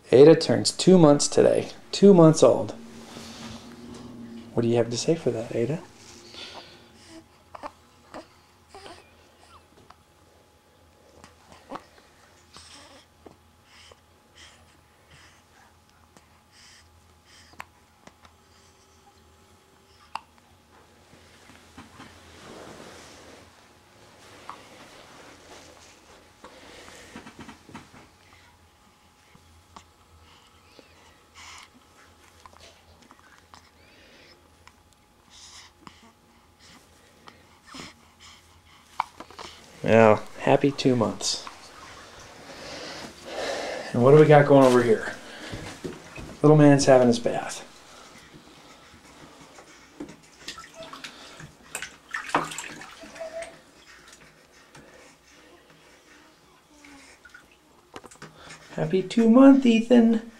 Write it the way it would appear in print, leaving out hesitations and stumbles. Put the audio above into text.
Ada turns 2 months today. 2 months old. What do you have to say for that, Ada? Well, happy 2 months. And what do we got going over here? Little man's having his bath. Happy 2 month, Ethan.